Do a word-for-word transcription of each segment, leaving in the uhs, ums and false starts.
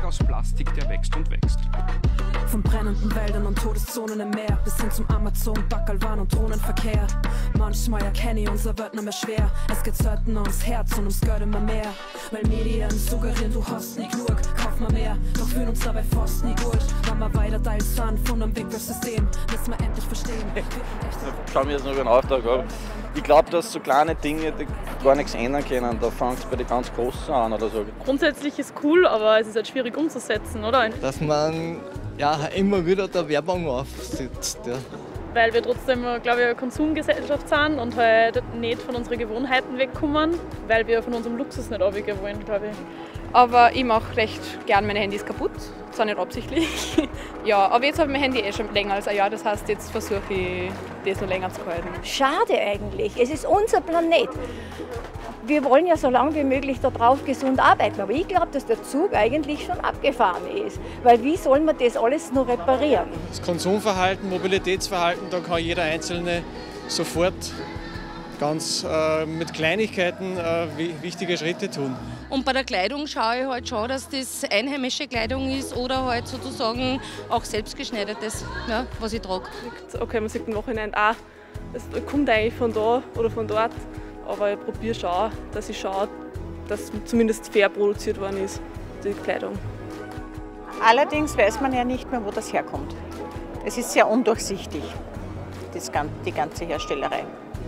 aus Plastik, der wächst und wächst. Von brennenden Wäldern und Todeszonen im Meer bis hin zum Amazon, Bacalwan und Drohnenverkehr. Manchmal erkenne ich unser wird nicht mehr schwer. Es geht selten ums Herz und ums Geld immer mehr. Weil Medien suggerieren, du hast nicht genug, kauf mal mehr. Doch fühlen uns dabei fast nie gut. Wenn wir weiter Teil sind von einem Wegwerfsystem, müssen wir endlich verstehen. Schauen wir jetzt noch einen Auftrag ab. Ich glaube, dass so kleine Dinge die gar nichts ändern können. Da fängt es bei den ganz Großen an oder so. Grundsätzlich ist es cool, aber es ist halt schwierig umzusetzen, oder? Dass man ja, immer wieder der Werbung aufsitzt. Ja. Weil wir trotzdem, glaube ich, eine Konsumgesellschaft sind und halt nicht von unseren Gewohnheiten wegkommen, weil wir von unserem Luxus nicht abweichen wollen, glaube ich. Aber ich mache recht gern meine Handys kaputt, zwar nicht absichtlich. Ja, aber jetzt habe ich mein Handy eh schon länger als ein Jahr, das heißt, jetzt versuche ich, das noch länger zu halten. Schade eigentlich, es ist unser Planet. Wir wollen ja so lange wie möglich darauf gesund arbeiten, aber ich glaube, dass der Zug eigentlich schon abgefahren ist. Weil wie soll man das alles noch reparieren? Das Konsumverhalten, Mobilitätsverhalten, da kann jeder Einzelne sofort ganz äh, mit Kleinigkeiten äh, wichtige Schritte tun. Und bei der Kleidung schaue ich halt schon, dass das einheimische Kleidung ist oder halt sozusagen auch selbstgeschneidertes, ja, was ich trage. Okay, man sieht im Nachhinein auch, es kommt eigentlich von da oder von dort, aber ich probiere schon, dass ich schaue, dass zumindest fair produziert worden ist, die Kleidung. Allerdings weiß man ja nicht mehr, wo das herkommt. Es ist sehr undurchsichtig, das, die ganze Herstellerei.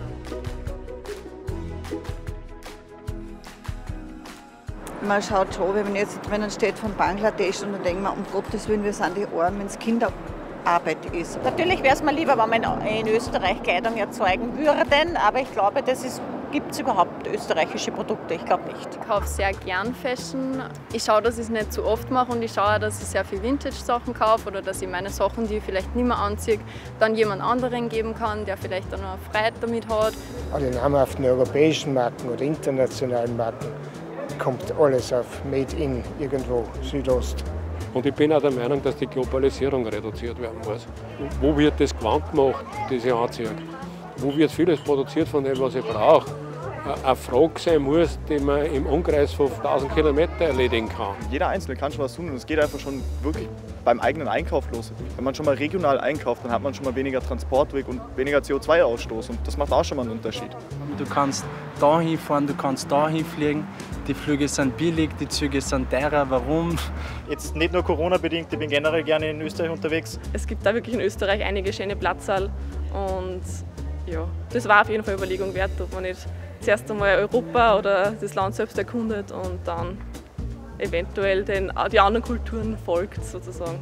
Man schaut schon, wenn man jetzt drinnen steht von Bangladesch und dann denkt man, um Gottes Willen, wir sind die Armen, wenn es Kinderarbeit ist. Natürlich wäre es mir lieber, wenn wir in Österreich Kleidung erzeugen würden, aber ich glaube, das gibt es überhaupt österreichische Produkte, ich glaube nicht. Ich kaufe sehr gern Fashion. Ich schaue, dass ich es nicht zu oft mache und ich schaue auch, dass ich sehr viel Vintage-Sachen kaufe oder dass ich meine Sachen, die ich vielleicht nicht mehr anziehe, dann jemand anderen geben kann, der vielleicht dann noch Freude damit hat. Alle namhaften europäischen Marken oder internationalen Marken kommt alles auf Made in irgendwo Südost. Und ich bin auch der Meinung, dass die Globalisierung reduziert werden muss. Wo wird das Gewand gemacht, das ich anziehe? Wo wird vieles produziert von dem, was ich brauche? Eine Frage sein muss, die man im Umkreis von tausend Kilometern erledigen kann. Jeder Einzelne kann schon was tun und es geht einfach schon wirklich beim eigenen Einkauf los. Wenn man schon mal regional einkauft, dann hat man schon mal weniger Transportweg und weniger C O zwei Ausstoß und das macht auch schon mal einen Unterschied. Du kannst da hinfahren, du kannst da hinfliegen. Die Flüge sind billig, die Züge sind teurer. Warum? Jetzt nicht nur Corona-bedingt, ich bin generell gerne in Österreich unterwegs. Es gibt da wirklich in Österreich einige schöne Platzsaal und ja, das war auf jeden Fall eine Überlegung wert, ob man nicht zuerst einmal Europa oder das Land selbst erkundet und dann eventuell den, die anderen Kulturen folgt sozusagen.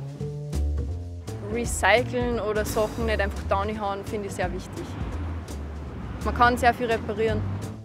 Recyceln oder Sachen nicht einfach da hauen, finde ich sehr wichtig. Man kann sehr viel reparieren.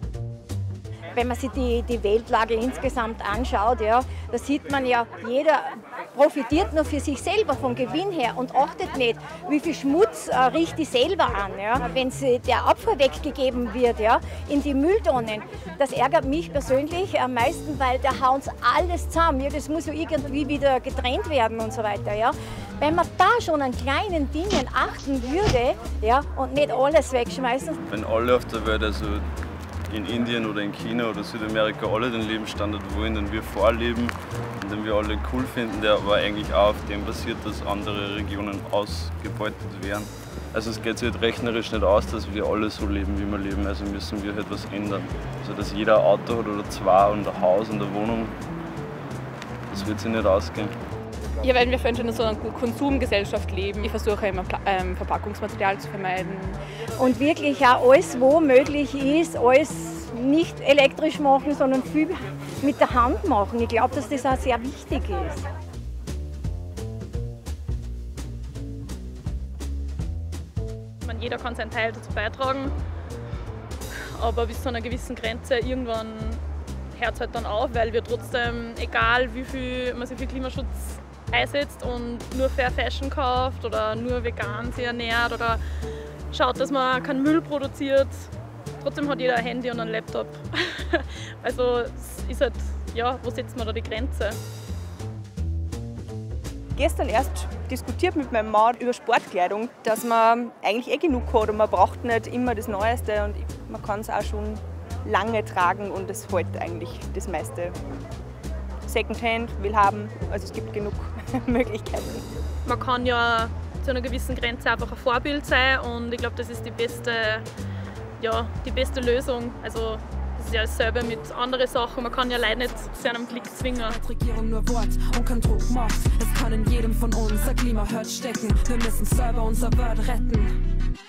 Wenn man sich die, die Weltlage insgesamt anschaut, ja, da sieht man ja, jeder profitiert nur für sich selber vom Gewinn her und achtet nicht, wie viel Schmutz äh, riecht ich selber an. Ja. Wenn sie der Abfall weggegeben wird, ja, in die Mülltonnen, das ärgert mich persönlich am meisten, weil da hauen sie alles zusammen. Ja, das muss ja irgendwie wieder getrennt werden und so weiter. Ja. Wenn man da schon an kleinen Dingen achten würde, ja, und nicht alles wegschmeißen. Wenn alle auf der Welt, also in Indien oder in China oder Südamerika, alle den Lebensstandard wollen, den wir vorleben und den wir alle cool finden, der aber eigentlich auch auf dem basiert, dass andere Regionen ausgebeutet werden. Also es geht sich halt rechnerisch nicht aus, dass wir alle so leben, wie wir leben, also müssen wir halt was ändern. Also dass jeder ein Auto hat oder zwei und ein Haus und eine Wohnung, das wird sich nicht ausgehen. Ja, weil wir vorhin schon in so einer Konsumgesellschaft leben. Ich versuche immer ähm, Verpackungsmaterial zu vermeiden. Und wirklich auch alles, wo möglich ist, alles nicht elektrisch machen, sondern viel mit der Hand machen. Ich glaube, dass das auch sehr wichtig ist. Man, jeder kann seinen Teil dazu beitragen, aber bis zu einer gewissen Grenze irgendwann hört es halt dann auf, weil wir trotzdem, egal wie viel man sich für Klimaschutz einsetzt und nur Fair Fashion kauft oder nur vegan sich ernährt oder schaut, dass man keinen Müll produziert. Trotzdem hat jeder ein Handy und einen Laptop. Also es ist halt, ja, wo setzt man da die Grenze? Gestern erst diskutiert mit meinem Mann über Sportkleidung, dass man eigentlich eh genug hat und man braucht nicht immer das Neueste und man kann es auch schon lange tragen und es hält eigentlich das meiste Secondhand, will haben. Also es gibt genug Möglichkeiten. Man kann ja zu einer gewissen Grenze einfach ein Vorbild sein und ich glaube, das ist die beste, ja, die beste Lösung. Also das ist ja dasselbe mit anderen Sachen. Man kann ja Leute nicht zu einem Klick zwingen. Regierung nur Wort und kein Druck macht. Es kann in jedem von uns ein Klimahurt stecken. Wir müssen selber unser Welt retten.